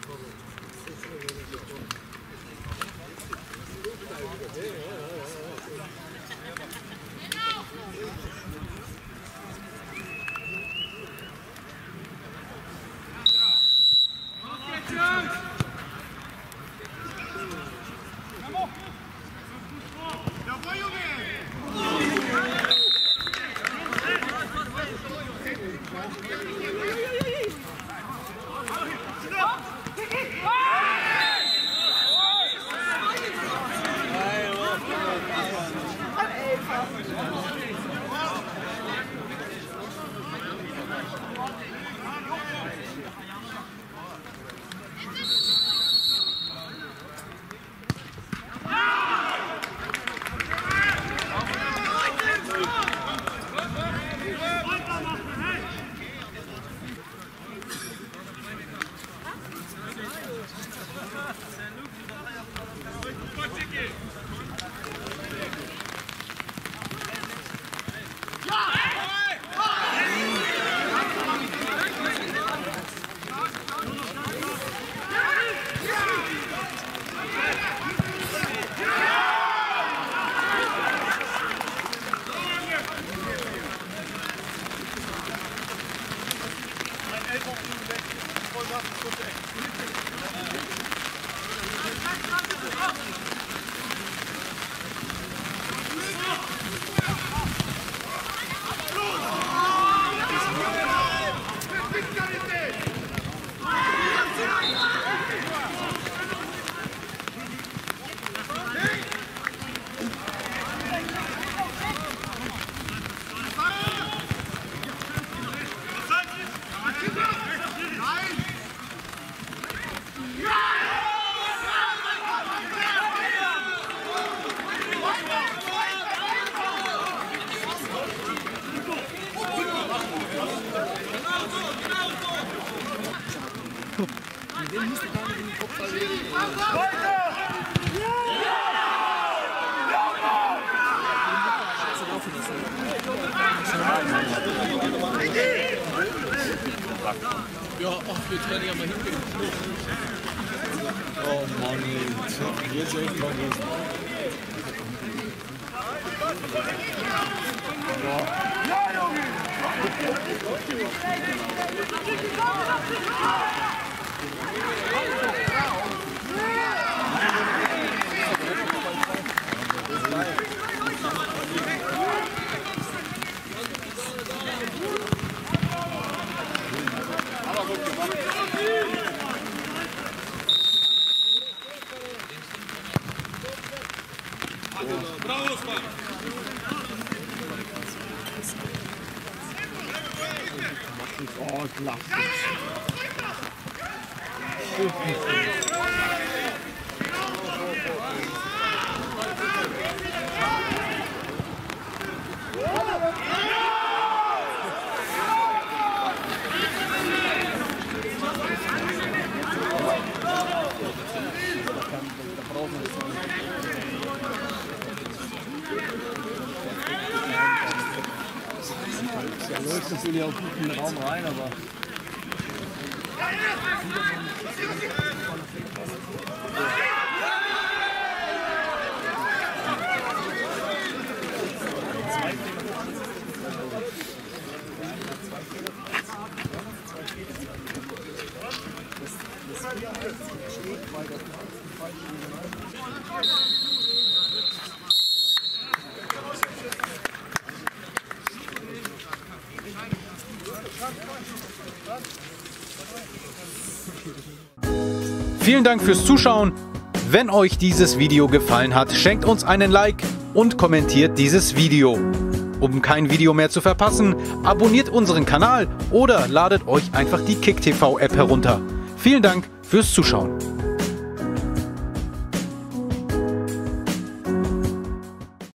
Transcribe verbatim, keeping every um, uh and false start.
Ja, ach, wir können ja mal hingehen. Oh Mann, jetzt echt mal was. Ja, Junge! Bravo, Osman! Oh, klasse. Er läuft natürlich auch gut in den Raum rein, aber Vielen Dank fürs Zuschauen. Wenn euch dieses Video gefallen hat, schenkt uns einen Like und kommentiert dieses Video. Um kein Video mehr zu verpassen, abonniert unseren Kanal oder ladet euch einfach die KickTV App herunter. Vielen Dank fürs Zuschauen.